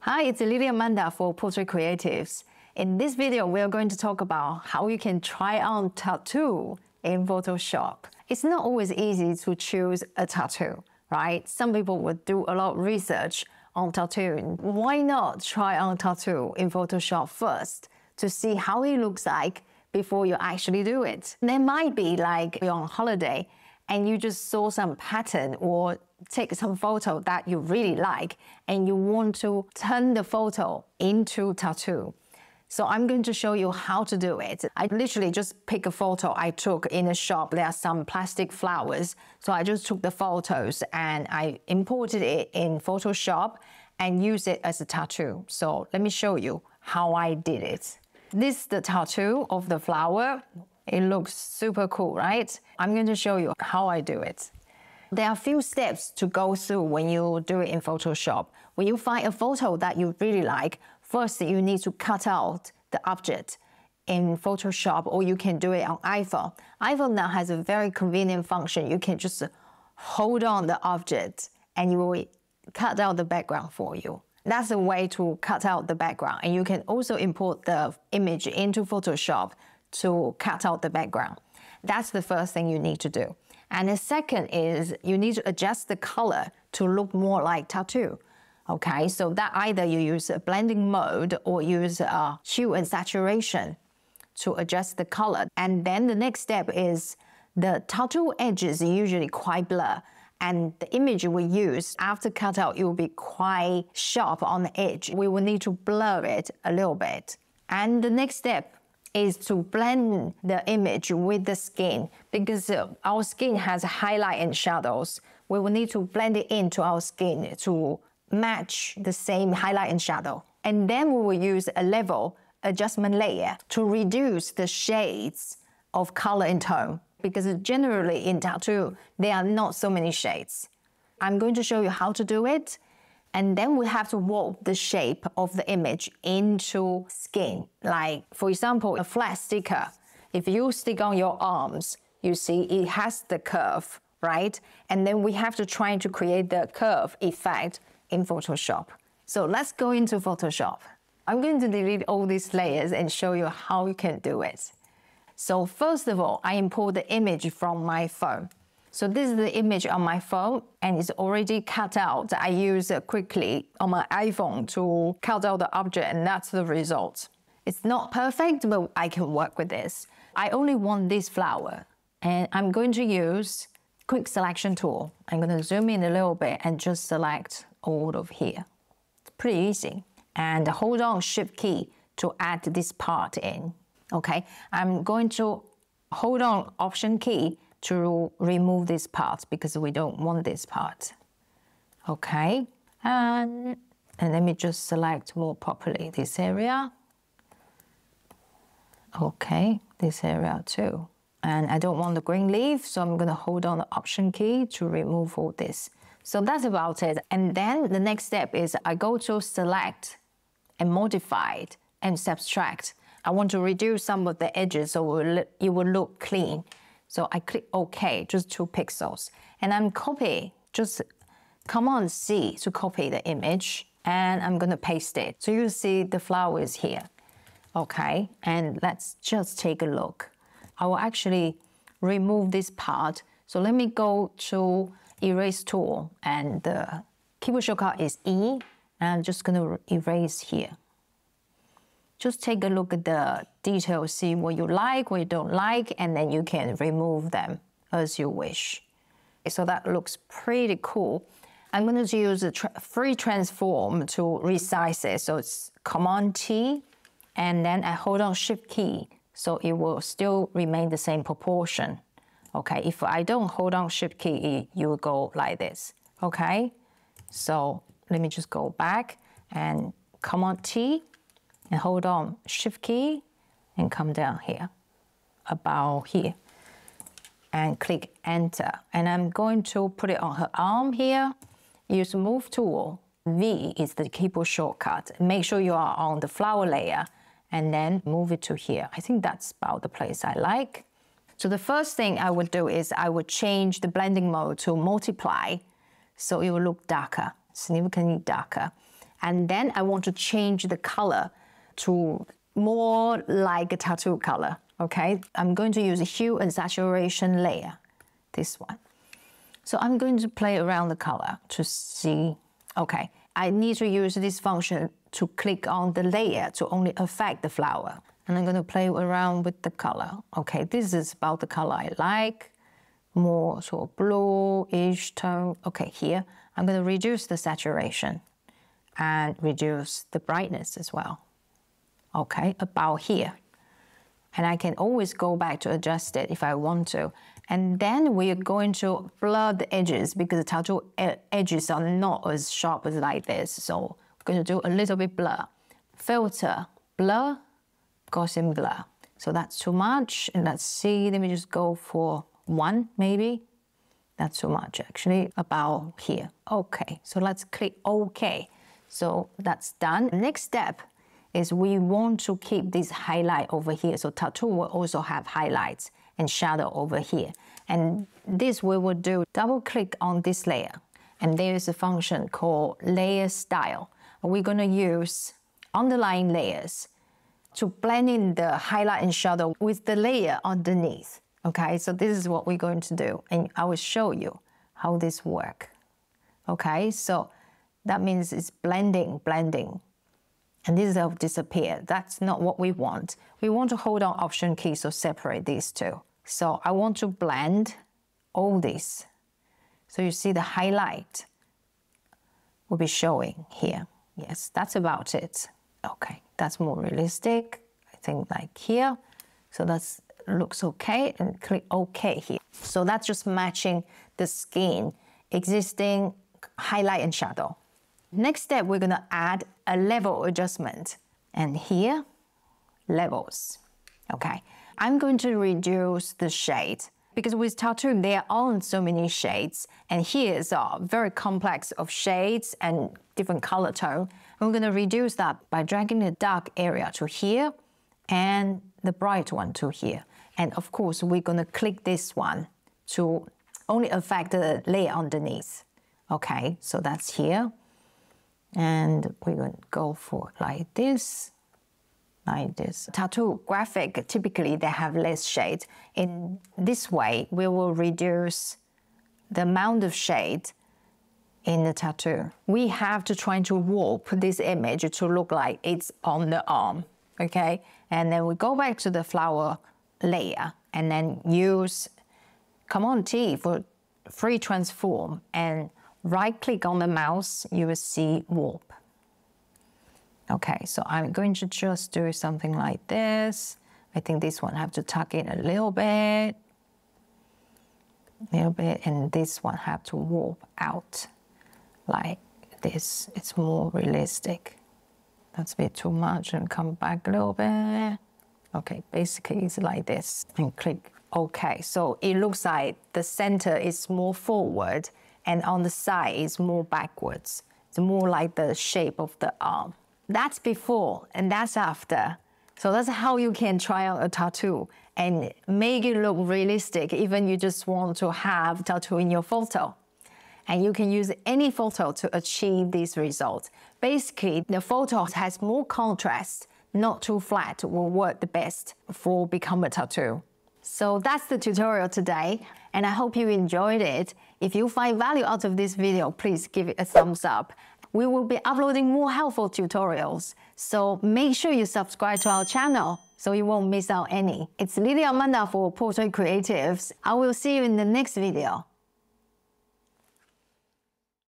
Hi, it's Lily Amanda for Portrait Creatives. In this video, we are going to talk about how you can try on tattoo in Photoshop. It's not always easy to choose a tattoo, right? Some people would do a lot of research on tattooing. Why not try on tattoo in Photoshop first to see how it looks like before you actually do it? There might be like you're on holiday and you just saw some pattern or take some photo that you really like and you want to turn the photo into tattoo. So I'm going to show you how to do it. I literally just pick a photo I took in a shop. There are some plastic flowers. So I just took the photos and I imported it in Photoshop and used it as a tattoo. So let me show you how I did it. This is the tattoo of the flower. It looks super cool, right? I'm going to show you how I do it. There are a few steps to go through when you do it in Photoshop. When you find a photo that you really like, first you need to cut out the object in Photoshop, or you can do it on iPhone. iPhone now has a very convenient function. You can just hold on the object and you will cut out the background for you. That's a way to cut out the background. And you can also import the image into Photoshop to cut out the background. That's the first thing you need to do. And the second is you need to adjust the color to look more like tattoo. Okay, so that either you use a blending mode or use hue and saturation to adjust the color. And then the next step is the tattoo edges are usually quite blur. And the image we use after cutout, it will be quite sharp on the edge. We will need to blur it a little bit. And the next step is to blend the image with the skin, because our skin has highlight and shadows. We will need to blend it into our skin to match the same highlight and shadow. And then we will use a level adjustment layer to reduce the shades of color and tone, because generally in tattoo, there are not so many shades. I'm going to show you how to do it. And then we have to warp the shape of the image into skin. Like, for example, a flat sticker. If you stick on your arms, you see it has the curve, right? And then we have to try to create the curve effect in Photoshop. So let's go into Photoshop. I'm going to delete all these layers and show you how you can do it. So first of all, I import the image from my phone. So this is the image on my phone and it's already cut out. I use it quickly on my iPhone to cut out the object, and that's the result. It's not perfect, but I can work with this. I only want this flower and I'm going to use quick selection tool. I'm going to zoom in a little bit and just select all of here. It's pretty easy. And hold on Shift key to add this part in. Okay, I'm going to hold on Option key to remove this part because we don't want this part. Okay, and let me just select more properly this area. Okay, this area too. And I don't want the green leaf, so I'm gonna hold on the Option key to remove all this. So that's about it. And then the next step is I go to Select and Modify and Subtract. I want to reduce some of the edges so it will look clean. So I click OK, just 2 pixels. And I'm copying, just Command C to copy the image. And I'm gonna paste it. So you see the flower is here. Okay, and let's just take a look. I will actually remove this part. So let me go to Erase tool, and the keyboard shortcut is E. And I'm just gonna erase here. Just take a look at the details, see what you like, what you don't like, and then you can remove them as you wish. So that looks pretty cool. I'm going to use a free transform to resize it. So it's Command T, and then I hold on Shift key, so it will still remain the same proportion. Okay, if I don't hold on Shift key, you will go like this. Okay, so let me just go back and Command T, and hold on Shift key and come down here, about here, and click Enter. And I'm going to put it on her arm here. Use Move tool. V is the keyboard shortcut. Make sure you are on the flower layer and then move it to here. I think that's about the place I like. So the first thing I would do is I would change the blending mode to multiply so it will look darker, significantly darker. And then I want to change the color to more like a tattoo color, okay? I'm going to use a hue and saturation layer, this one. So I'm going to play around the color to see, okay. I need to use this function to click on the layer to only affect the flower. And I'm going to play around with the color. Okay, this is about the color I like, more sort of bluish tone. Okay, here, I'm going to reduce the saturation and reduce the brightness as well. Okay, about here. And I can always go back to adjust it if I want to. And then we're going to blur the edges because the tattoo edges are not as sharp as like this. So we're going to do a little bit blur. Filter, blur, Gaussian blur. So that's too much. And let's see, let me just go for 1 maybe. That's too much actually, about here. Okay, so let's click OK. So that's done. Next step is we want to keep this highlight over here. So tattoo will also have highlights and shadow over here. And this we will do, double click on this layer. And there is a function called layer style. We're gonna use underlying layers to blend in the highlight and shadow with the layer underneath. Okay, so this is what we're going to do. And I will show you how this works. Okay, so that means it's blending. And this will disappear. That's not what we want. We want to hold on Option key, so separate these two. So I want to blend all this. So you see the highlight will be showing here. Yes, that's about it. Okay, that's more realistic. I think like here. So that looks okay, and click OK here. So that's just matching the skin, existing highlight and shadow. Next step, we're gonna add a level adjustment. And here, levels, okay. I'm going to reduce the shade because with tattoo, there are so many shades. And here is a very complex of shades and different color tone. I'm gonna reduce that by dragging the dark area to here and the bright one to here. And of course, we're gonna click this one to only affect the layer underneath. Okay, so that's here. And we're going to go for like this. Tattoo graphic, typically they have less shade. In this way, we will reduce the amount of shade in the tattoo. We have to try to warp this image to look like it's on the arm, okay? And then we go back to the flower layer and then use Command T for free transform and right-click on the mouse, you will see warp. Okay, so I'm going to just do something like this. I think this one I have to tuck in a little bit, and this one have to warp out like this. It's more realistic. That's a bit too much, and come back a little bit. Okay, basically it's like this, and click OK. So it looks like the center is more forward, and on the side is more backwards. It's more like the shape of the arm. That's before and that's after. So that's how you can try out a tattoo and make it look realistic, even you just want to have tattoo in your photo. And you can use any photo to achieve these results. Basically, the photo has more contrast, not too flat, will work the best for become a tattoo. So that's the tutorial today, and I hope you enjoyed it. If you find value out of this video, please give it a thumbs up. We will be uploading more helpful tutorials, so make sure you subscribe to our channel so you won't miss out any. It's Lily Amanda for Portrait Creatives. I will see you in the next video.